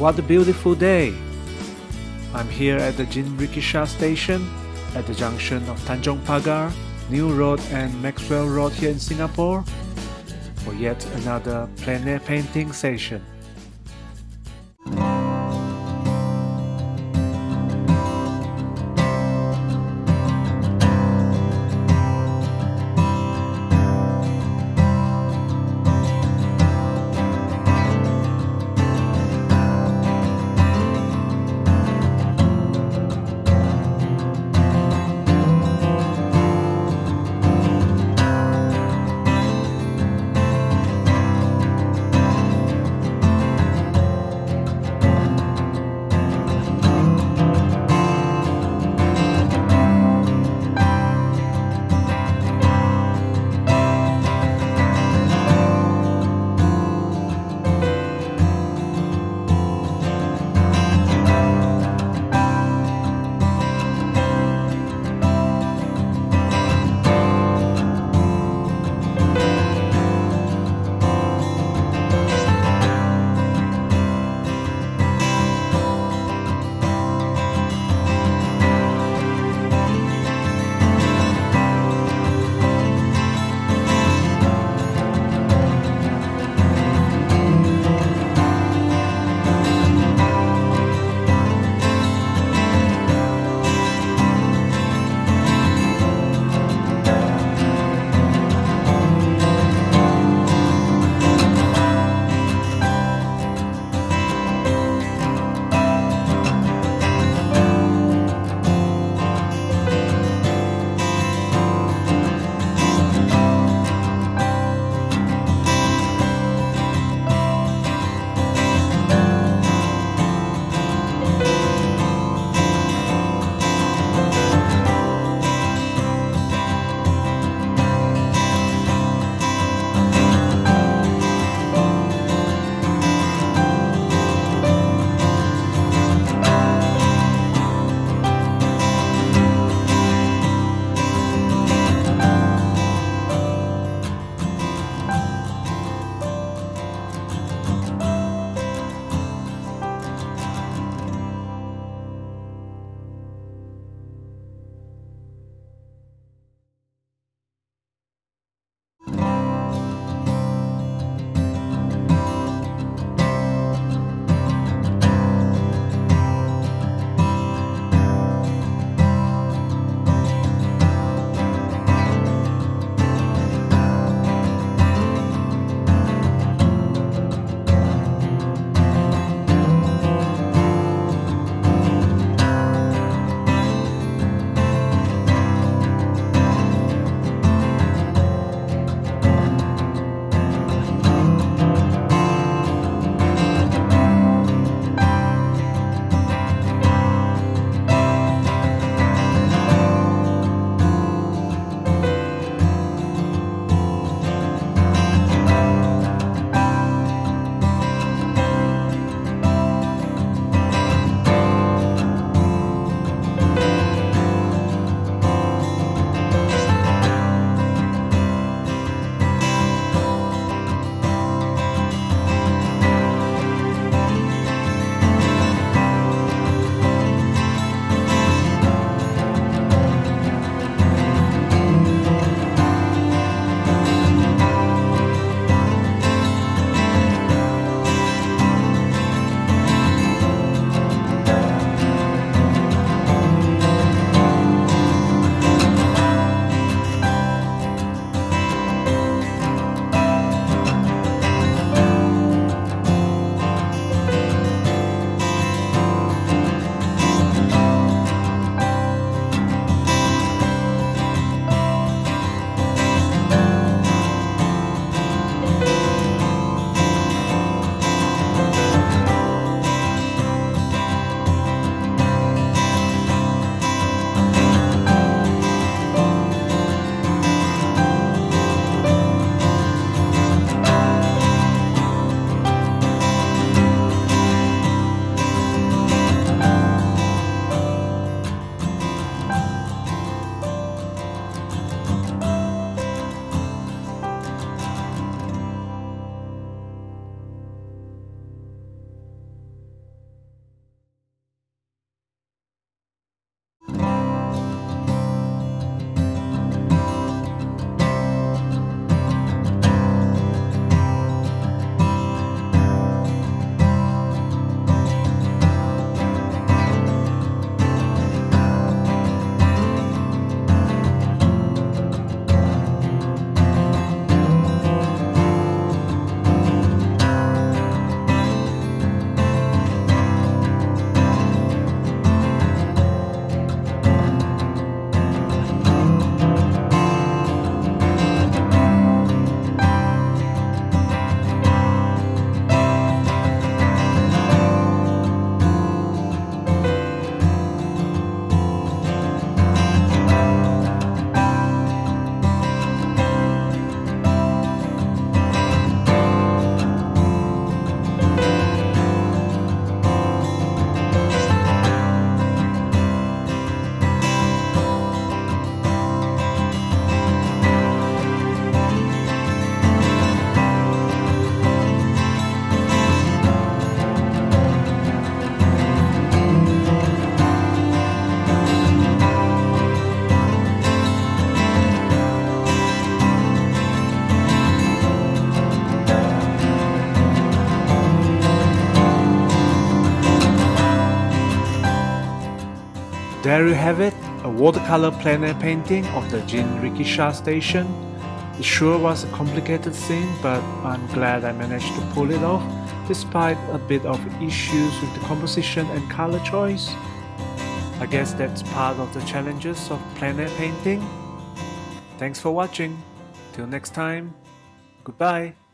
What a beautiful day! I'm here at the Jinrikisha Station at the junction of Tanjong Pagar, New Road and Maxwell Road here in Singapore for yet another plein air painting session. there you have it, a watercolor plein air painting of the Jinrikisha Station. It sure was a complicated scene, but I'm glad I managed to pull it off despite a bit of issues with the composition and color choice. I guess that's part of the challenges of plein air painting. Thanks for watching. Till next time, goodbye.